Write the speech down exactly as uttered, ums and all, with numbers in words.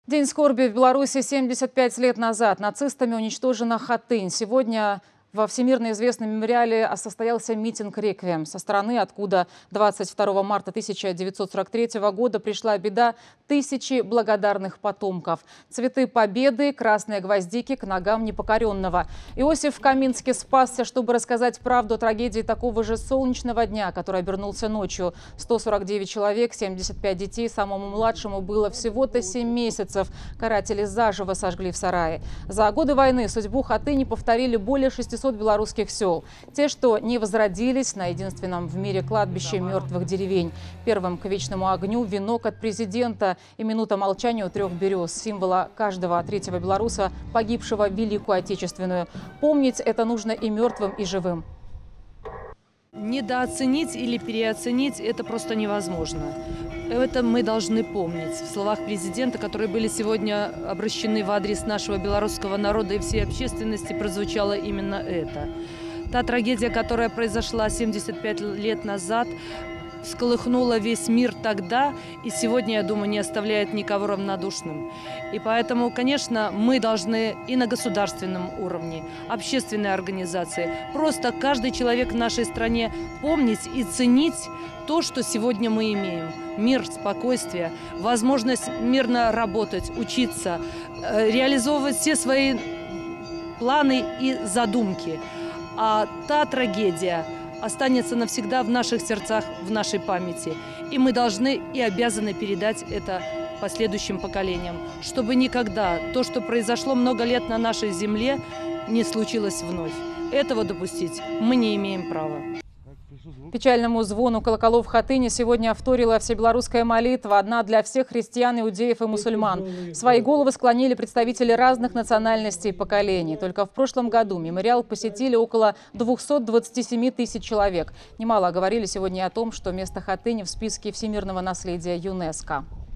День скорби в Беларуси. семьдесят пять лет назад нацистами уничтожена Хатынь. Сегодня во всемирно известном мемориале состоялся митинг-реквием. Со стороны, откуда двадцать второго марта тысяча девятьсот сорок третьего года пришла беда тысячи благодарных потомков. Цветы победы, красные гвоздики к ногам непокоренного. Иосиф Каминский спасся, чтобы рассказать правду о трагедии такого же солнечного дня, который обернулся ночью. сто сорок девять человек, семьдесят пять детей, самому младшему было всего-то семь месяцев. Каратели заживо сожгли в сарае. За годы войны судьбу Хатыни повторили более шестисот белорусских сел. Те, что не возродились на единственном в мире кладбище мертвых деревень. Первым к вечному огню венок от президента и минута молчания у трех берез, символа каждого третьего белоруса, погибшего в Великую Отечественную. Помнить это нужно и мертвым, и живым. Недооценить или переоценить это просто невозможно. Это мы должны помнить. В словах президента, которые были сегодня обращены в адрес нашего белорусского народа и всей общественности, прозвучало именно это. Та трагедия, которая произошла семьдесят пять лет назад, всколыхнула весь мир тогда и сегодня, я думаю, не оставляет никого равнодушным. И поэтому, конечно, мы должны и на государственном уровне, общественные организации, просто каждый человек в нашей стране помнить и ценить то, что сегодня мы имеем. Мир, спокойствие, возможность мирно работать, учиться, реализовывать все свои планы и задумки. А та трагедия останется навсегда в наших сердцах, в нашей памяти. И мы должны и обязаны передать это последующим поколениям, чтобы никогда то, что произошло много лет на нашей земле, не случилось вновь. Этого допустить мы не имеем права. Печальному звону колоколов Хатыни сегодня вторила всебелорусская молитва, одна для всех христиан, иудеев и мусульман. Свои головы склонили представители разных национальностей и поколений. Только в прошлом году мемориал посетили около двухсот двадцати семи тысяч человек. Немало говорили сегодня о том, что место Хатыни в списке всемирного наследия ЮНЕСКО.